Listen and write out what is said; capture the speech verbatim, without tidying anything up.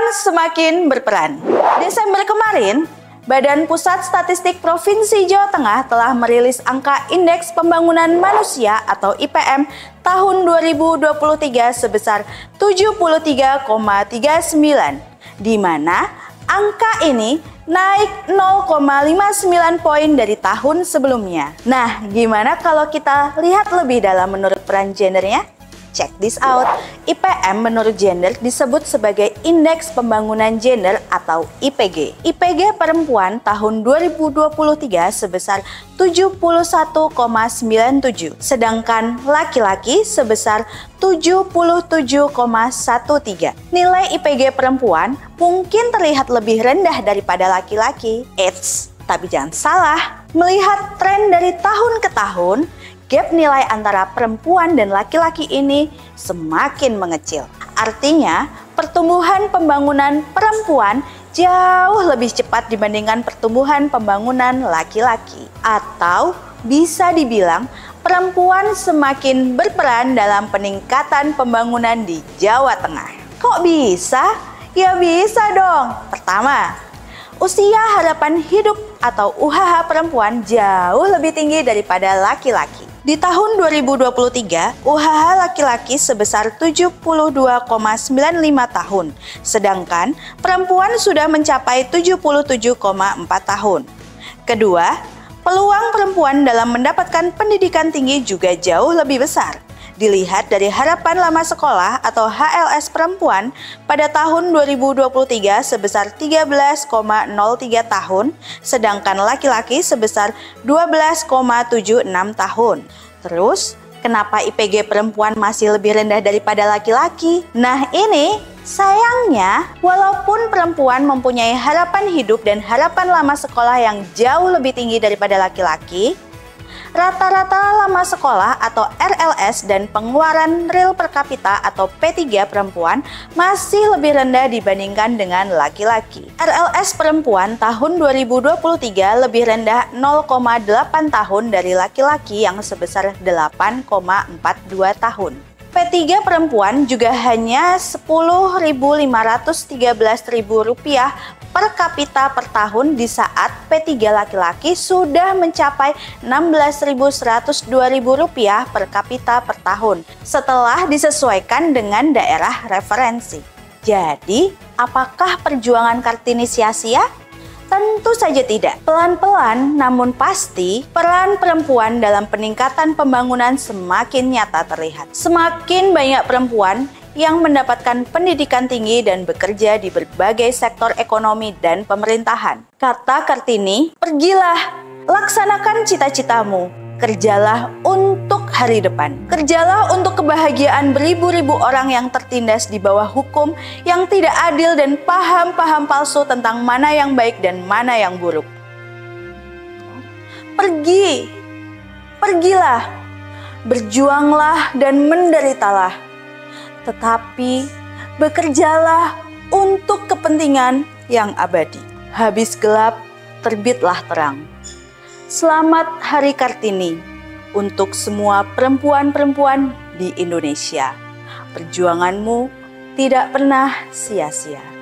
semakin berperan. Desember kemarin, Badan Pusat Statistik Provinsi Jawa Tengah telah merilis angka Indeks Pembangunan Manusia atau I P M tahun dua ribu dua puluh tiga sebesar tujuh puluh tiga koma tiga sembilan, di mana angka ini naik nol koma lima sembilan poin dari tahun sebelumnya. Nah, gimana kalau kita lihat lebih dalam menurut peran gendernya? Check this out. I P M menurut gender disebut sebagai Indeks Pembangunan Gender atau I P G. I P G perempuan tahun dua ribu dua puluh tiga sebesar tujuh puluh satu koma sembilan tujuh, sedangkan laki-laki sebesar tujuh puluh tujuh koma tiga belas. Nilai I P G perempuan mungkin terlihat lebih rendah daripada laki-laki. Eits, tapi jangan salah. Melihat tren dari tahun ke tahun, gap nilai antara perempuan dan laki-laki ini semakin mengecil. Artinya, pertumbuhan pembangunan perempuan jauh lebih cepat dibandingkan pertumbuhan pembangunan laki-laki. Atau bisa dibilang, perempuan semakin berperan dalam peningkatan pembangunan di Jawa Tengah. Kok bisa? Ya bisa dong. Pertama, usia harapan hidup atau U H H perempuan jauh lebih tinggi daripada laki-laki. Di tahun dua ribu dua puluh tiga, U H H laki-laki sebesar tujuh puluh dua koma sembilan lima tahun, sedangkan perempuan sudah mencapai tujuh puluh tujuh koma empat tahun. Kedua, peluang perempuan dalam mendapatkan pendidikan tinggi juga jauh lebih besar. Dilihat dari harapan lama sekolah atau H L S perempuan pada tahun dua ribu dua puluh tiga sebesar tiga belas koma nol tiga tahun, sedangkan laki-laki sebesar dua belas koma tujuh enam tahun. Terus, kenapa I P G perempuan masih lebih rendah daripada laki-laki? Nah ini, sayangnya, walaupun perempuan mempunyai harapan hidup dan harapan lama sekolah yang jauh lebih tinggi daripada laki-laki, rata-rata lama sekolah atau R L S dan pengeluaran real per kapita atau P tiga perempuan masih lebih rendah dibandingkan dengan laki-laki. R L S perempuan tahun dua ribu dua puluh tiga lebih rendah nol koma delapan tahun dari laki-laki yang sebesar delapan koma empat dua tahun. P tiga perempuan juga hanya sepuluh ribu lima ratus tiga belas ribu rupiah per kapita per tahun, di saat P tiga laki-laki sudah mencapai enam belas ribu seratus dua ribu rupiah per kapita per tahun setelah disesuaikan dengan daerah referensi. Jadi, apakah perjuangan Kartini sia-sia? Tentu saja tidak. Pelan-pelan namun pasti, peran perempuan dalam peningkatan pembangunan semakin nyata terlihat. Semakin banyak perempuan yang mendapatkan pendidikan tinggi dan bekerja di berbagai sektor ekonomi dan pemerintahan. Kata Kartini, pergilah, laksanakan cita-citamu, kerjalah untuk hari depan. Kerjalah untuk kebahagiaan beribu-ribu orang yang tertindas di bawah hukum yang tidak adil dan paham-paham palsu tentang mana yang baik dan mana yang buruk. Pergi, pergilah, berjuanglah dan menderitalah. Tetapi bekerjalah untuk kepentingan yang abadi. Habis gelap, terbitlah terang. Selamat Hari Kartini untuk semua perempuan-perempuan di Indonesia. Perjuanganmu tidak pernah sia-sia.